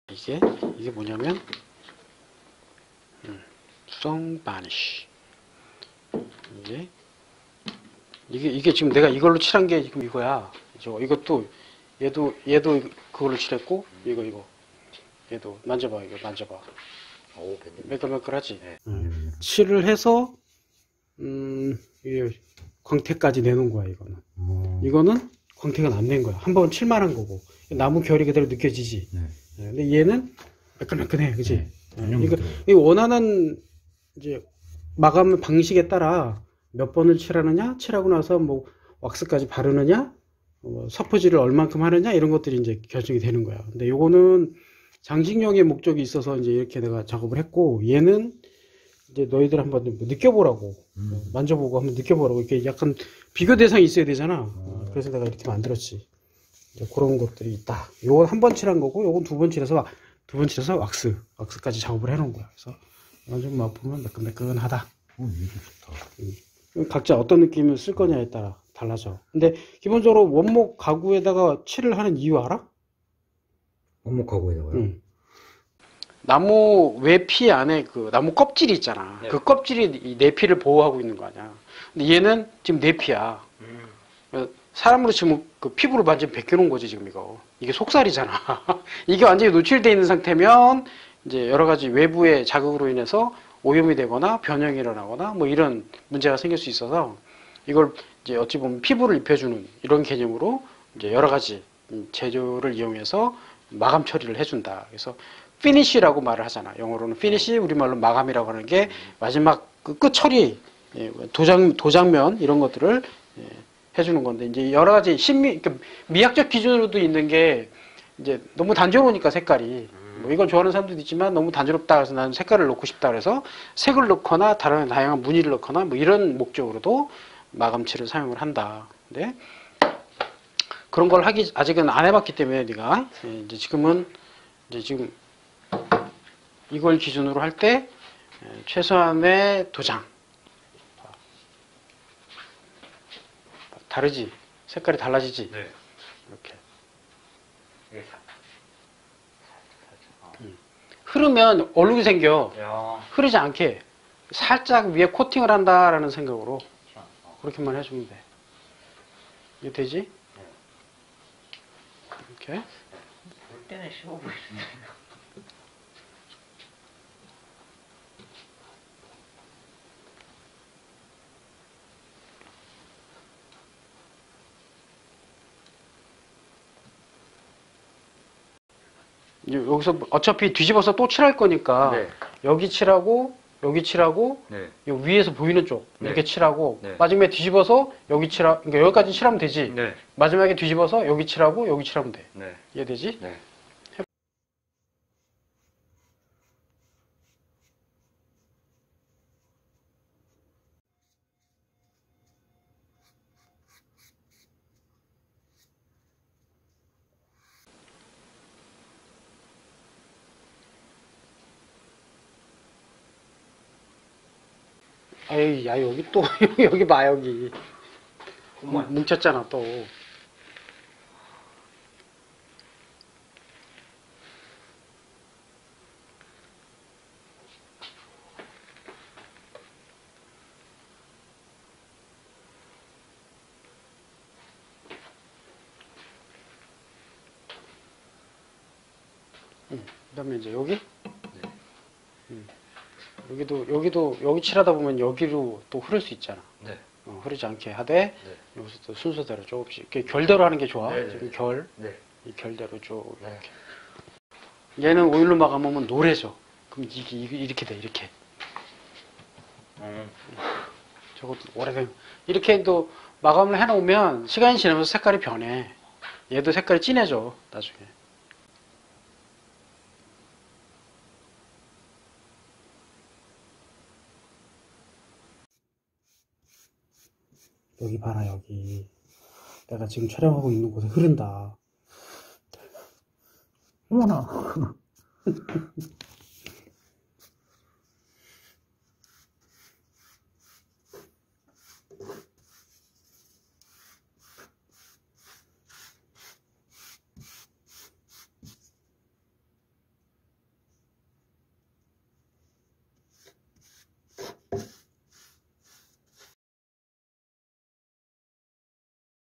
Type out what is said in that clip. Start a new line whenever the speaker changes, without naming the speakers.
이게 뭐냐면 수성 바니쉬. 이게 지금 내가 이걸로 칠한 게 지금 이거야. 이것도 얘도 그걸로 칠했고 얘도 만져봐. 이거 만져봐.
오,
매끌매끌하지.
네.
칠을 해서 이게 광택까지 내놓은 거야. 이거는 광택은 안 낸 거야. 한 번 칠만한 거고 나무 결이 그대로 느껴지지.
네.
근데 얘는 매끈매끈해, 그지?
네.
이거 원하는 이제 마감 방식에 따라 몇 번을 칠하느냐, 칠하고 나서 뭐 왁스까지 바르느냐, 서포지를 얼만큼 하느냐 이런 것들이 이제 결정이 되는 거야. 근데 요거는 장식용의 목적이 있어서 이제 이렇게 내가 작업을 했고, 얘는 이제 너희들 한번 느껴보라고, 만져보고 한번 느껴보라고. 이렇게 약간 비교 대상이 있어야 되잖아. 그래서 내가 이렇게 만들었지. 이제 그런 것들이 있다. 요건 한 번 칠한 거고, 요건 두 번 칠해서 왁스까지 작업을 해놓은 거야. 그래서 이건 좀 맛보면 매끈매끈하다.
좋다.
각자 어떤 느낌을 쓸 거냐에 따라 달라져. 근데 기본적으로 원목 가구에다가 칠을 하는 이유 알아?
원목 가구에다가요?
응. 나무 외피 안에 그 나무 껍질이 있잖아.
네.
그 껍질이 이 내피를 보호하고 있는 거 아니야. 근데 얘는 지금 내피야. 사람으로 지금 그 피부를 완전 벗겨놓은 거지, 지금 이거. 이게 속살이잖아. 이게 완전히 노출되어 있는 상태면 이제 여러 가지 외부의 자극으로 인해서 오염이 되거나 변형이 일어나거나 뭐 이런 문제가 생길 수 있어서 이걸 이제 어찌 보면 피부를 입혀주는 이런 개념으로 이제 여러 가지 재료를 이용해서 마감 처리를 해준다. 그래서 피니쉬라고 말을 하잖아. 영어로는 피니쉬, 우리말로 마감이라고 하는 게 마지막 그 끝 처리, 도장면 이런 것들을 해주는 건데, 이제 여러 가지 그러니까 미학적 기준으로도 있는 게 이제 너무 단조로우니까 색깔이 뭐 이걸 좋아하는 사람도 있지만 너무 단조롭다 그래서 나는 색깔을 넣고 싶다 그래서 색을 넣거나 다양한 무늬를 넣거나 뭐 이런 목적으로도 마감칠을 사용을 한다. 근데 그런 걸 아직은 안 해봤기 때문에 네가 이제 지금 이걸 기준으로 할 때 최소한의 도장 다르지? 색깔이 달라지지?
네.
이렇게.
이게
흐르면 얼룩이 생겨.
야.
흐르지 않게 살짝 위에 코팅을 한다라는 생각으로 그렇게만 해주면 돼. 이게 되지?
네.
이렇게.
볼 때는 쉬워 보이시네.
여기서 어차피 뒤집어서 또 칠할 거니까
네.
여기 칠하고
네.
이 위에서 보이는 쪽 이렇게
네.
칠하고
네.
마지막에 뒤집어서 그러니까 여기까지 칠하면 되지.
네.
마지막에 뒤집어서 여기 칠하면 돼.
네.
이해되지?
네.
에이, 야, 여기 또, 여기 봐, 여기. 뭉쳤잖아, 또. 그 다음에 이제 여기? 여기 칠하다 보면 여기로 또 흐를 수 있잖아.
네.
흐르지 않게 하되,
네.
여기서 또 순서대로 조금씩. 이렇게 결대로 하는 게 좋아.
네, 네.
지금 결.
네.
이 결대로 쭉
네.
이렇게. 얘는 오일로 마감하면 노래져. 그럼 이렇게 돼, 이렇게. 저것도 오래된. 이렇게 또 마감을 해놓으면 시간이 지나면서 색깔이 변해. 얘도 색깔이 진해져, 나중에. 여기 봐라, 여기. 내가 지금 촬영하고 있는 곳에 흐른다. 어머나.